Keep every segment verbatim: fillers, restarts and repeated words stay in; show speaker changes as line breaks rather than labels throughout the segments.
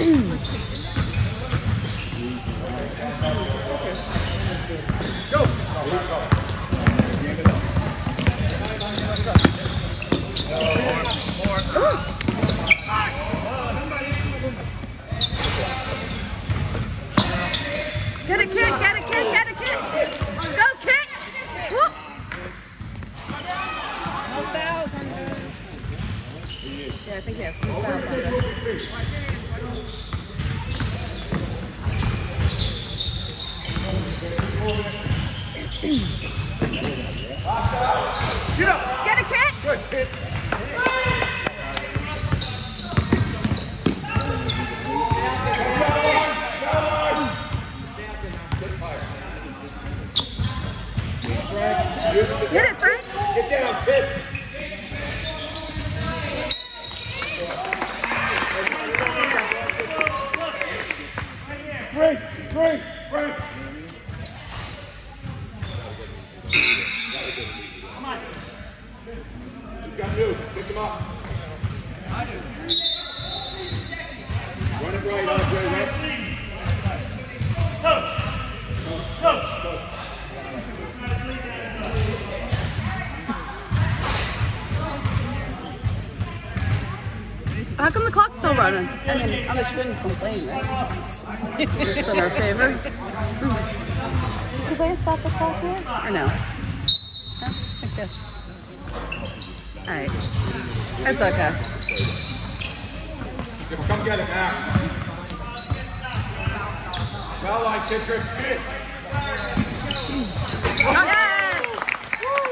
Get a kick, get a kick, get a kick. Go kick. Whoop.
No fouls on the...
Yeah, I think he has two fouls on there.
Get up.
Get a kick.
Good kick.
Get it, Frank.
Get down, kid. Frank, Frank, Frank. Come on. He's got you. Pick him up. Run it right, Andre. Right. Coach. Coach. Coach.
How come the clock's still running? I mean, I shouldn't complain, right? It's in our favor. Should they stop the clock here? Or no? No? Like this. Alright. It's okay.
Just come get it back. Foul line, Kittredge.
Yes! Woo!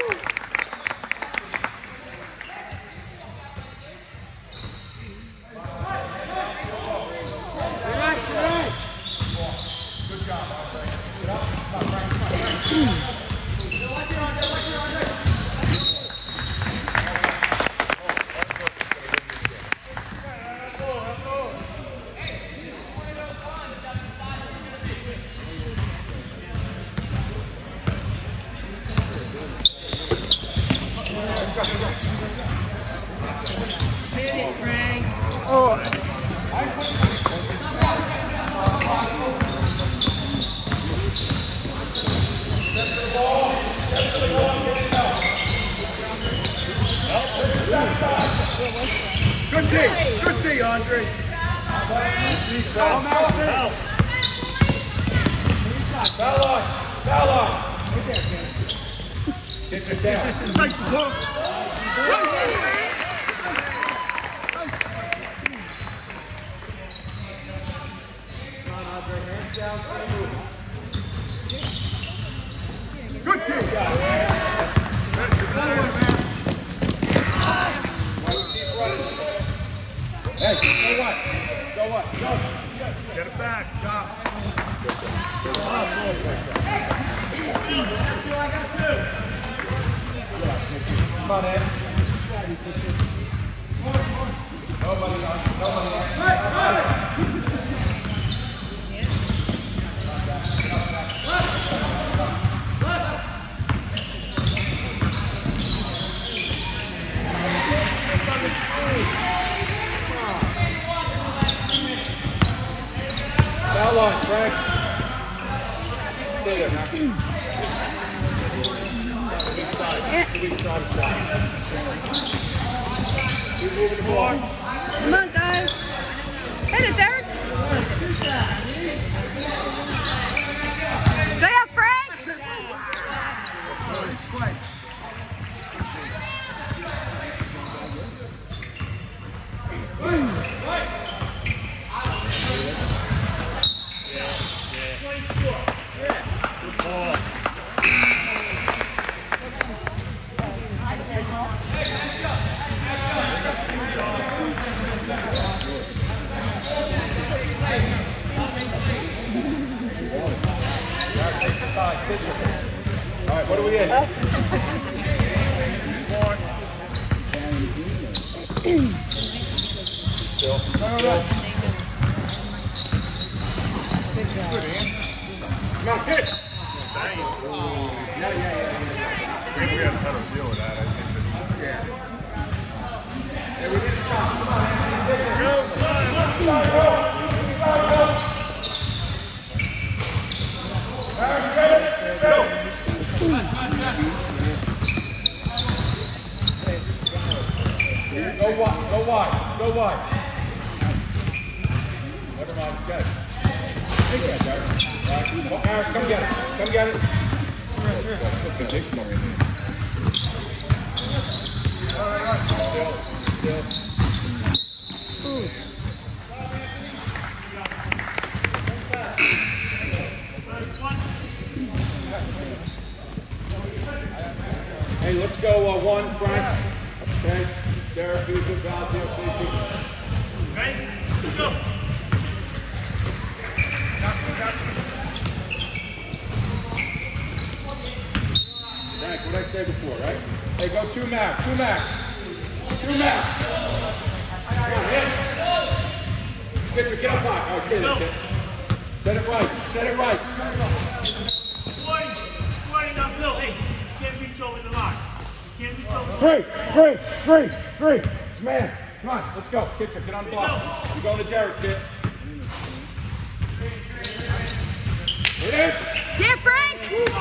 Oh.
Good D, good D, Andre. Foul line, foul line. Get it down. Take the ball. Good kick. Hey, so what? So what? Go. Get it back. Stop. Come on, Ed. Nobody on. Nobody on. Foul line, Frank. Stay there, man. Weak side. Weak side of shot. Keep moving the ball.
Come on, guys. Hit it, Derek. Go out, Frank.
Nice play. All right, what are we in? Still. No, no, no. Good, Ian. Come on, kick. Yeah, yeah, yeah.
I think we have a better deal with that. I think that,
Yeah. Hey, we need to stop. Come on. Go, go, go. Go wide, go wide, go wide. Never mind, get it. Take that, Derek. All right, come, Harris, come get it. Come get it. Put the dictionary in there. All right, all right. Still, still.
Ooh.
Hey, let's go uh, one, Frank. Okay, Derek, do a good job there, safety.
Ready? Let's go.
Frank, what did I say before, right? Hey, go two Mac, two Mac. Two Mac. Come on, hit. Sixer, get up high. All right, stay there, kid. Set it right, set it right.
Squatting, squatting uphill. Hey, you can't reach over the line. You can't reach over the line.
Three, three, three, three. Man, come on, let's go. Kitcher, get on the block. You're going to Derek, kid. Here it is.
Yeah, Frank! Oh.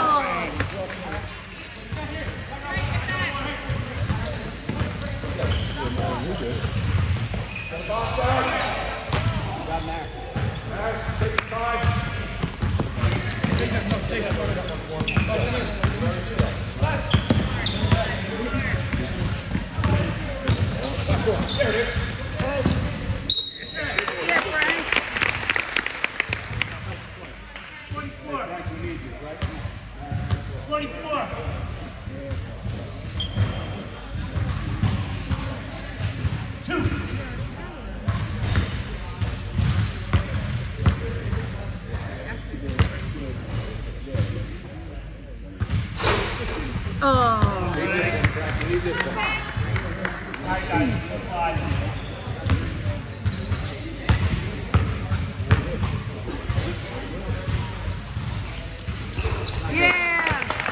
Take your time. There it is.
Yeah, Frank.
twenty-four. twenty-four. Two.
Oh.
Leave this one.
All right, guys. Five.
Yeah.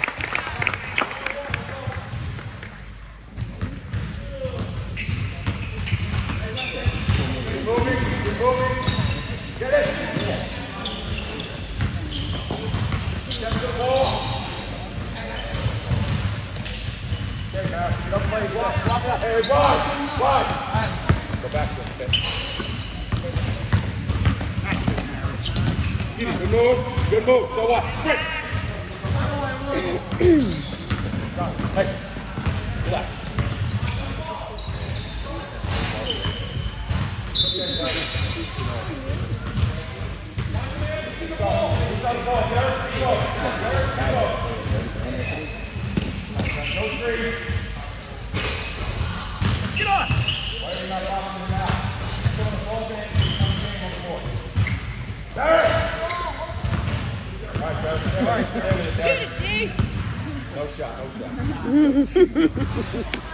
Keep moving, keep moving. Get it. Get to the ball. Okay, now, don't play block, block that. Hey, wide, wide. Go back to him, okay. Good move, good move. So what? Quick. Hey, relax. No three.
Get on.
No shot, no shot.